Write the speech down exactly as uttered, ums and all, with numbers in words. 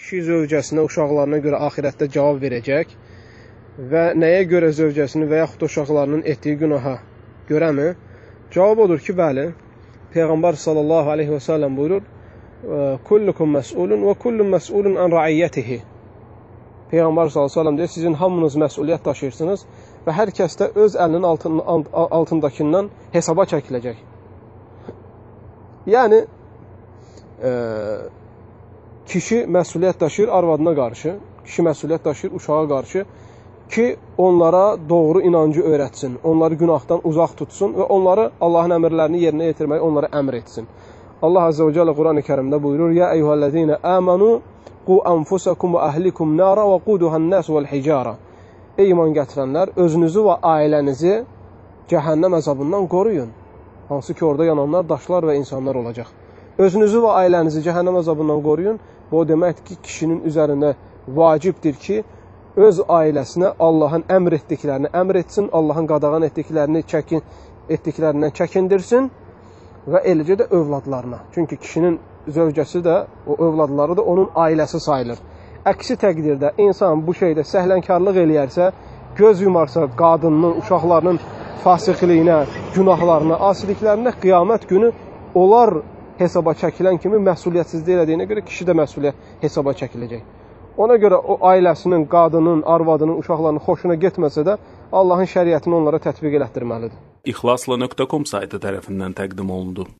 kişi zövcəsinə, uşaqlarına görə axirətdə cavab verəcək və nəyə görə zövcəsini və yaxud uşaqlarının etdiyi günaha görəmi? Cavab odur ki, bəli, Peyğəmbər sallallahu aleyhi və səlləm buyurur, kullukum məs'ulun və kullun məs'ulun an raiyyətihi. Peyğəmbər sallallahu aleyhi və səlləm deyir, sizin hamınız məsuliyyət daşıyırsınız və hər kəs də öz əlinin altın, altındakindən hesaba çəkiləcək. Yəni, e, kişi məsuliyyət daşıyır arvadına qarşı, kişi məsuliyyət daşıyır uşağa qarşı ki, onlara doğru inancı öyrətsin, onları günahdan uzaq tutsun və onları Allahın əmrlərini yerinə yetirməyi onlara əmr etsin. Allah Azze və Cəllə Quran-ı Kərimdə buyurur, Ya eyyuhəl-ləzīnə əmənu qu ənfusakum və əhlikum nara və quduhən-nəs vəl-hicara. Ey iman gətirənlər, özünüzü və ailənizi cəhənnəm əzabından qoruyun. Hansı ki, orada yananlar daşlar və insanlar olacaq. Özünüzü və ailənizi cəhənnəm əzabından qoruyun. Bu o deməkdir ki, kişinin üzərində vacibdir ki, öz ailəsinə Allahın əmr etdiklərini əmr etsin, Allahın qadağan etdiklərini çəkin, etdiklərindən çəkindirsin və eləcə də övladlarına. Çünki kişinin zövcəsi də, o övladları da onun ailəsi sayılır. Əksi təqdirdə insan bu şeydə səhlənkarlıq eləyərsə, göz yumarsa qadının, uşaqlarının fasiqliyinə, günahlarına, asiliklərinə qiyamət günü onlar hesaba çəkilən kimi məsuliyyətsizlik elədiyinə görə kişi də məsuliyyət hesaba çəkiləcək. Ona görə o ailəsinin, qadının, arvadının, uşaqlarının xoşuna getməsə də Allahın şəriətini onlara tətbiq elətdirməlidir. İxlasla nöqtə com saytı tərəfindən təqdim olundu.